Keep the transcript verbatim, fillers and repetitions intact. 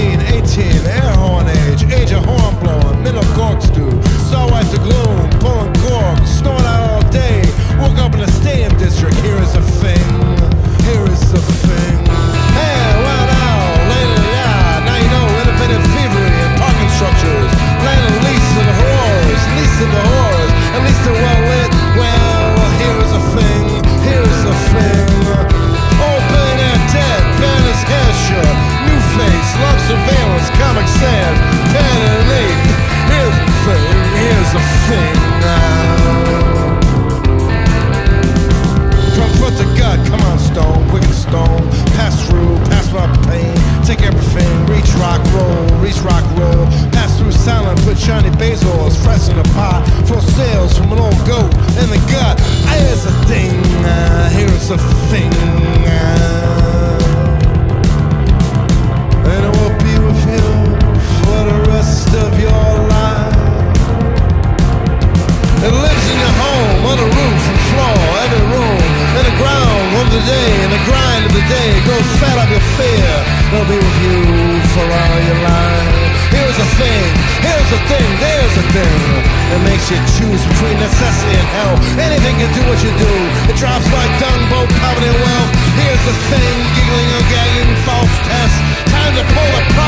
seventeen, eighteen, air horn age, age of horn blowing, middle corks do. Saw white the gloom, pulling corks, snowing out all day. Woke up in the stadium district, here is the thing, here is the thing. Hey, well now, later, yeah, now you know, independent thievery and parking structures. Land of lease in the horrors, lease in the horrors, at least they're well lit. Well, here is the thing, here is the thing. Old billionaire dead, ban his hair short, new face, love surveillance, comic sans, pen and ink. Here's the thing, here's the thing. From foot to gut, come on stone, wicked stone. Pass through, pass my pain, take everything. Reach rock roll, reach rock roll. Pass through silent, put shiny bezels, fresh in the pot. Full sales from an old goat in the gut. Here's the thing, uh, here's the thing. Uh, and it will be with you for the rest of your life. It lives in your home, on the roof and floor, every room, in the ground of the day, in the grind of the day, grows fat of your fear. It'll be with you for all your life. Here's a thing, here's a thing, there's a thing that makes you choose between necessity and hell. Anything can do what you do. It drops like dung, both poverty and wealth. Here's the thing, giggling and gagging, false tests. Time to pull the